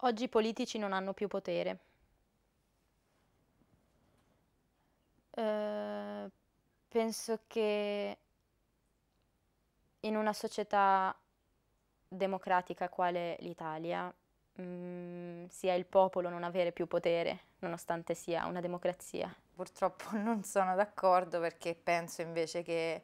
Oggi i politici non hanno più potere. Penso che in una società democratica quale l'Italia sia il popolo non avere più potere, nonostante sia una democrazia. Purtroppo non sono d'accordo perché penso invece che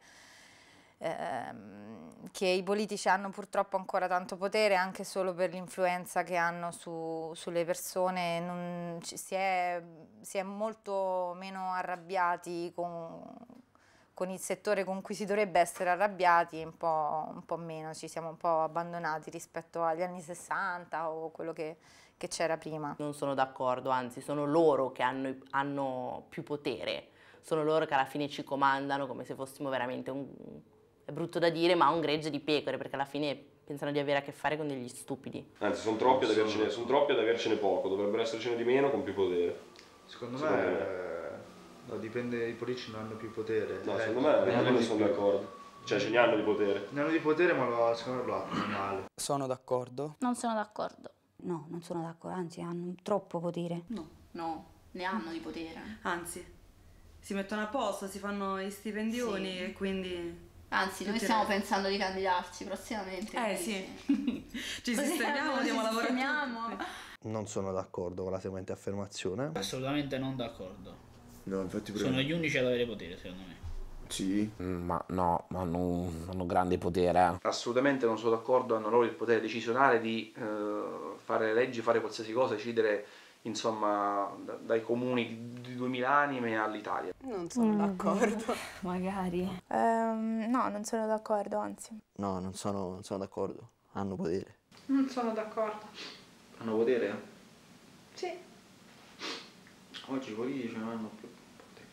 i politici hanno purtroppo ancora tanto potere anche solo per l'influenza che hanno sulle persone. Si è molto meno arrabbiati con il settore con cui si dovrebbe essere arrabbiati, un po' meno, ci siamo un po' abbandonati rispetto agli anni 60 o quello che c'era prima. Non sono d'accordo, anzi sono loro che hanno più potere, sono loro che alla fine ci comandano come se fossimo veramente è brutto da dire, ma un gregge di pecore, perché alla fine pensano di avere a che fare con degli stupidi. Anzi, sono troppi ad avercene poco, dovrebbero essercene di meno con più potere. Secondo me no, dipende, i politici non hanno più potere. No, secondo me non sono d'accordo. Cioè, ce ne hanno di potere. Ne hanno di potere, ma secondo me lo attuano male. Sono d'accordo? Non sono d'accordo. No, non sono d'accordo, anzi hanno troppo potere. No, ne hanno di potere. Anzi, si mettono a posto, si fanno gli stipendioni Sì. e quindi... Anzi, noi stiamo pensando di candidarci prossimamente. Sì, ci sistemiamo, diamo lavoro a tutti. Non sono d'accordo con la seguente affermazione. Assolutamente non d'accordo. No, infatti sono gli unici ad avere potere, secondo me. Sì. Ma no, hanno grande potere. Assolutamente non sono d'accordo, hanno loro il potere decisionale di fare leggi, fare qualsiasi cosa, decidere insomma dai comuni di 2000 anime all'Italia. Non sono d'accordo. Magari. No, non sono d'accordo, anzi. No, non sono d'accordo. Hanno potere. Non sono d'accordo. Hanno potere? Sì. Oggi i politici non hanno più potere.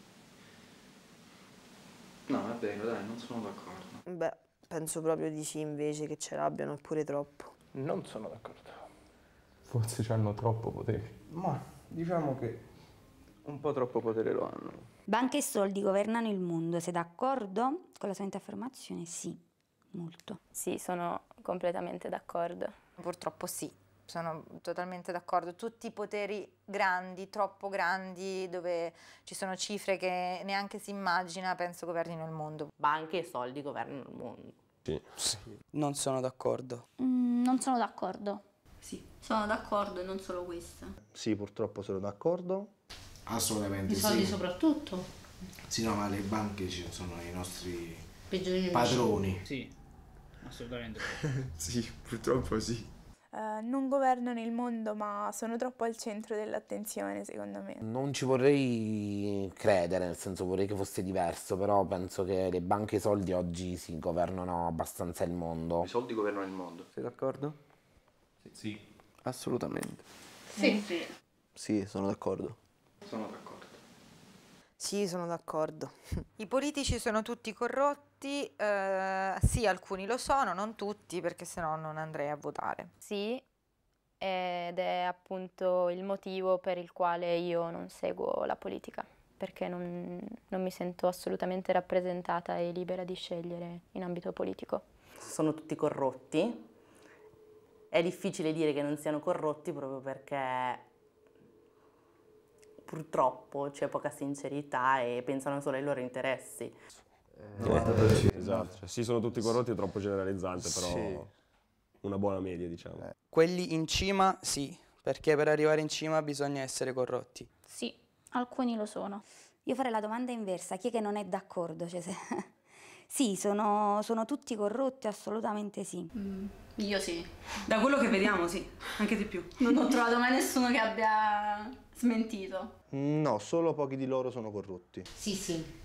No, è vero, dai, non sono d'accordo. Beh, penso proprio di sì invece, che ce l'abbiano pure troppo. Non sono d'accordo. Forse hanno troppo potere. Ma diciamo che un po' troppo potere lo hanno. Banche e soldi governano il mondo. Sei d'accordo con la seguente affermazione? Sì, molto. Sì, sono completamente d'accordo. Purtroppo sì, sono totalmente d'accordo. Tutti i poteri grandi, troppo grandi, dove ci sono cifre che neanche si immagina, penso governino il mondo. Banche e soldi governano il mondo. Sì. Non sono d'accordo. Non sono d'accordo. Sì, sono d'accordo e non solo questo. Sì, purtroppo sono d'accordo. Assolutamente I soldi soprattutto. Sì, no, ma le banche sono i nostri peggiori padroni. Sì, assolutamente. Sì, purtroppo sì. Non governano il mondo, ma sono troppo al centro dell'attenzione, secondo me. Non ci vorrei credere, nel senso vorrei che fosse diverso, però penso che le banche e i soldi oggi si governano abbastanza il mondo. I soldi governano il mondo. Sei d'accordo? Sì. Assolutamente. Sì. Sì, sono d'accordo. Sono d'accordo. Sì, sono d'accordo. I politici sono tutti corrotti, sì, alcuni lo sono, non tutti, perché sennò non andrei a votare. Sì, ed è appunto il motivo per il quale io non seguo la politica, perché non mi sento assolutamente rappresentata e libera di scegliere in ambito politico. Sono tutti corrotti. È difficile dire che non siano corrotti proprio perché purtroppo c'è poca sincerità e pensano solo ai loro interessi. Esatto, sì, sono tutti corrotti, è troppo generalizzante, però sì. Una buona media, diciamo. Quelli in cima sì, perché per arrivare in cima bisogna essere corrotti. Sì, alcuni lo sono. Io farei la domanda inversa, chi è che non è d'accordo? Cioè, sì, sono tutti corrotti, assolutamente sì. Io sì. Da quello che vediamo sì, anche di più. Non ho trovato mai nessuno che abbia smentito. No, solo pochi di loro sono corrotti. Sì.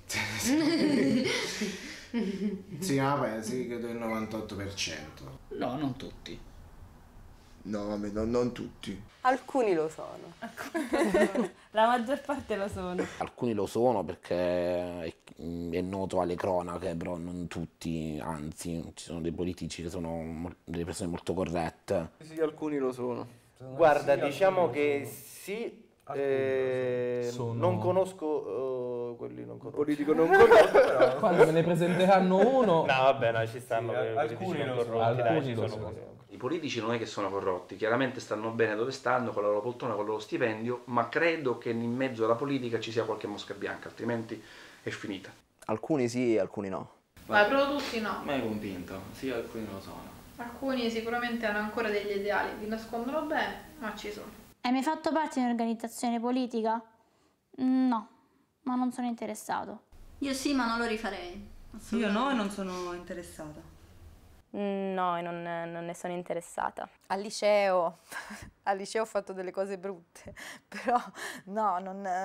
Sì, ma pensi che il 98%. No, non tutti. No, vabbè, non tutti. Alcuni lo sono. La maggior parte lo sono. Alcuni lo sono perché è noto alle cronache, però non tutti, anzi ci sono dei politici che sono delle persone molto corrette. Sì, alcuni lo sono. Guarda, diciamo che sì, Non conosco quelli non corrotti. Politico non corrotto, però. Quando me ne presenteranno uno... No, vabbè, no, ci stanno alcuni non lo corrotti, dai, ci sono sono. così. I politici non è che sono corrotti, chiaramente stanno bene dove stanno, con la loro poltrona, con il loro stipendio, ma credo che in mezzo alla politica ci sia qualche mosca bianca, altrimenti è finita. Alcuni sì e alcuni no. Ma proprio tutti no. Mai convinto, sì, alcuni lo sono. Alcuni sicuramente hanno ancora degli ideali, li nascondono bene, ma ci sono. Hai mai fatto parte di un'organizzazione politica? No, ma non sono interessato. Io sì, ma non lo rifarei. Io no e non sono interessata. No, e non ne sono interessata. Al liceo ho fatto delle cose brutte, però no,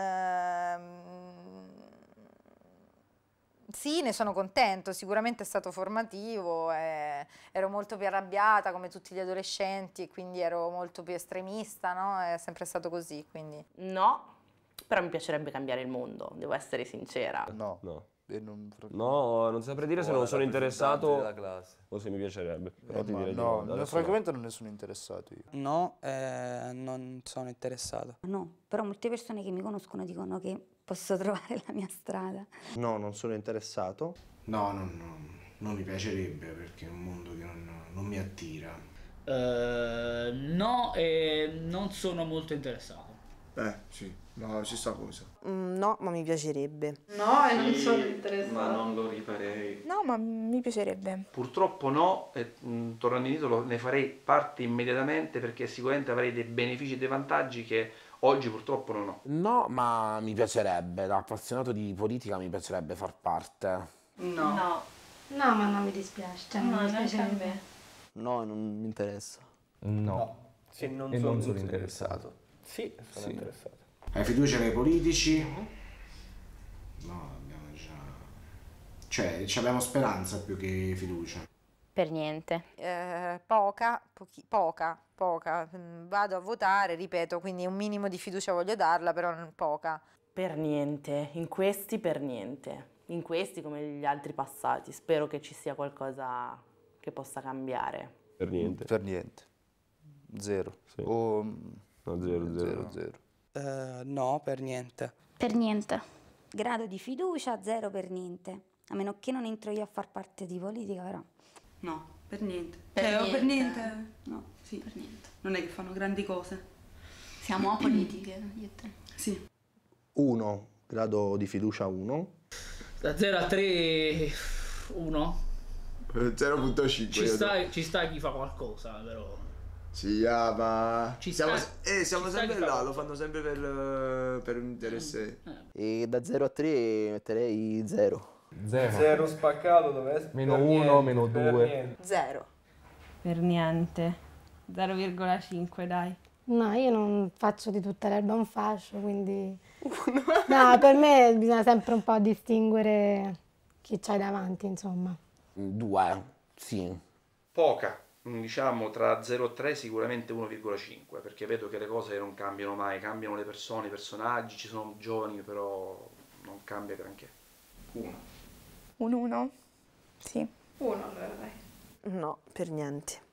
sì, ne sono contento, sicuramente è stato formativo, ero molto più arrabbiata come tutti gli adolescenti e quindi ero molto più estremista, no? È sempre stato così, quindi... No, però mi piacerebbe cambiare il mondo, devo essere sincera. No. No, non saprei dire se non sono interessato o se mi piacerebbe. Però ti direi no, di no. francamente non ne sono interessato io. No, non sono interessato. No, però molte persone che mi conoscono dicono che posso trovare la mia strada. No, non sono interessato. No, non mi piacerebbe perché è un mondo che non mi attira. No, e non sono molto interessato. Sì, no, ci sta cosa. No, ma mi piacerebbe. No, e non sono interessata. Ma non lo rifarei. No, ma mi piacerebbe. Purtroppo no, e tornando indietro ne farei parte immediatamente perché sicuramente avrei dei benefici e dei vantaggi che oggi purtroppo non ho. No, ma mi piacerebbe, da appassionato di politica mi piacerebbe far parte. No, ma non mi dispiace, cioè non mi dispiacerebbe. No, non mi interessa. No. E non sono interessato. Sì, sono interessato. Hai fiducia nei politici? No, abbiamo già... Cioè, abbiamo speranza più che fiducia. Per niente. Poca. Vado a votare, ripeto, quindi un minimo di fiducia voglio darla, però poca. Per niente, in questi per niente. In questi come gli altri passati. Spero che ci sia qualcosa che possa cambiare. Per niente. Per niente. Zero. Sì. No, zero. No, per niente. Per niente. Grado di fiducia, 0 per niente. A meno che non entro io a far parte di politica, però. No, per niente. Per niente. No, Sì, per niente. non è che fanno grandi cose. Siamo apolitiche, io e te. Sì. 1, grado di fiducia 1. Da 0 a 3, 1. 0.5. Ci sta chi fa qualcosa, però. Sì, ma siamo sta sempre chi là, fa- lo fanno sempre per interesse. E da 0 a 3 metterei 0. Zero spaccato, dov'è? Meno 1, meno 2. 0. Per niente. 0,5 dai. No, io non faccio di tutta l'erba un fascio, quindi... No, per me bisogna sempre un po' distinguere chi c'hai davanti, insomma. 2, sì. Poca, diciamo tra 0 e 3 sicuramente 1,5 perché vedo che le cose non cambiano mai, cambiano le persone, i personaggi, ci sono giovani però non cambia granché. 1. Un 1? Sì. 1 allora dai. No, per niente.